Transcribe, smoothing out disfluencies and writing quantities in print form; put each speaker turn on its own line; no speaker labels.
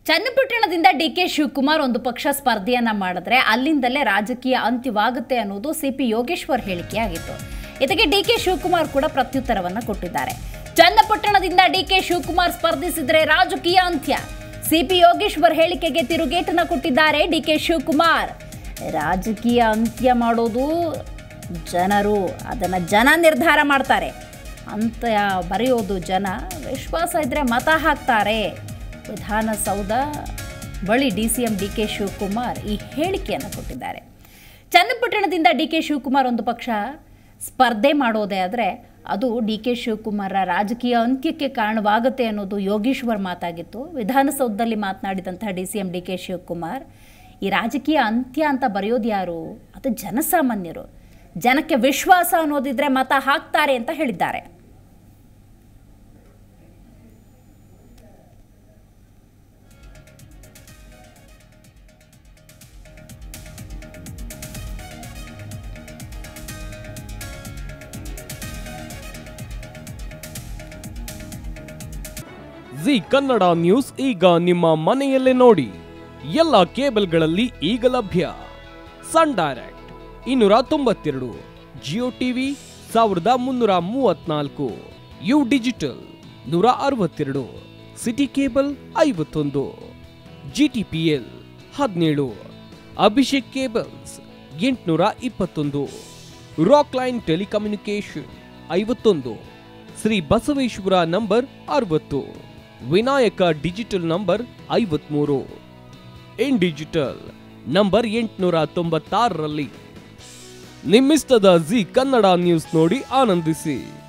ಚನ್ನಪಟ್ಟಣದಿಂದ DK Shivakumar ಒಂದು ಪಕ್ಷ ಸ್ಪರ್ಧೆಯನ್ನ ಮಾಡಿದ್ರೆ ಅಲ್ಲಿಂದಲೇ ರಾಜಕೀಯ ಅಂತ್ಯವಾಗುತ್ತೆ ಅನ್ನೋದು ಸಿಪಿ ಯೋಗೇಶ್ವರ್ ಹೇಳಿಕೆಯಾಗಿತ್ತು. ಇದಕ್ಕೆ ಡಿಕೆ ಶಿವಕುಮಾರ್ ಕೂಡ ಪ್ರತ್ಯುತ್ತರವನ್ನ ಕೊಟ್ಟಿದ್ದಾರೆ. ಚನ್ನಪಟ್ಟಣದಿಂದ ಡಿಕೆ ಶಿವಕುಮಾರ್ ಸ್ಪರ್ಧಿಸಿದ್ರೆ ರಾಜಕೀಯ ಅಂತ್ಯ. ಸಿಪಿ ಯೋಗೇಶ್ವರ್ ಹೇಳಿಕೆಗೆ ತಿರುಗೇಟನ್ನ ಕೊಟ್ಟಿದ್ದಾರೆ ಡಿಕೆ ಶಿವಕುಮಾರ್. ರಾಜಕೀಯ ಅಂತ್ಯ ಮಾಡೋದು ಜನರು, ಅದನ್ನ ಜನ ನಿರ್ಧಾರ ಮಾಡ್ತಾರೆ. ಅಂತ್ಯ ಬರೆಯೋದು ಜನ, ವಿಶ್ವಾಸ ಇದ್ರೆ ಮತ ಹಾಕ್ತಾರೆ. ವಿಧಾನಸೌಧ ಬಳಿ ಡಿಸಿಎಂ ಡಿಕೆ ಶಿವಕುಮಾರ್ ಈ ಹೇಳಿಕೆಯನ್ನು ಕೊಟ್ಟಿದ್ದಾರೆ. ಚನ್ನಪಟ್ಟಣದಿಂದ ಡಿಕೆ ಶಿವಕುಮಾರ್ ಒಂದು ಪಕ್ಷ ಸ್ಪರ್ಧೆ ಮಾಡೋದೇ ಆದರೆ ಅದು ಡಿಕೆ ಶಿವಕುಮಾರ ರಾಜಕೀಯ ಅಂತ್ಯಕ್ಕೆ ಕಾರಣವಾಗುತ್ತೆ ಅನ್ನೋದು ಯೋಗೇಶ್ವರ್ ಮಾತಾಗಿತ್ತು. ವಿಧಾನಸೌಧದಲ್ಲಿ ಮಾತನಾಡಿದಂತಹ ಡಿಸಿಎಂ ಡಿಕೆ ಶಿವಕುಮಾರ್, ಈ ರಾಜಕೀಯ ಅಂತ್ಯ ಅಂತ ಬರೆಯೋದು ಯಾರು? ಅದು ಜನಸಾಮಾನ್ಯರು. ಜನಕ್ಕೆ ವಿಶ್ವಾಸ ಅನ್ನೋದಿದ್ರೆ ಮತ ಹಾಕ್ತಾರೆ ಅಂತ ಹೇಳಿದ್ದಾರೆ.
ಜಿ ಕನ್ನಡ ನ್ಯೂಸ್ ಈಗ ನಿಮ್ಮ ಮನೆಯಲ್ಲೇ ನೋಡಿ. ಎಲ್ಲ ಕೇಬಲ್ಗಳಲ್ಲಿ ಈಗ ಲಭ್ಯ. Sun direct 292, Jio TV 1334, U digital 162, city cable 51, GTPL 17, Abhishek cables 821, Rockline telecommunication 51, Shri Basaveshwara number 60, Vinayaka digital number 53, in digital number 896ರಲ್ಲಿ. ನಿಮ್ಮಿಸ್ತದ ಜಿ ಕನ್ನಡ ನ್ಯೂಸ್ ನೋಡಿ ಆನಂದಿಸಿ.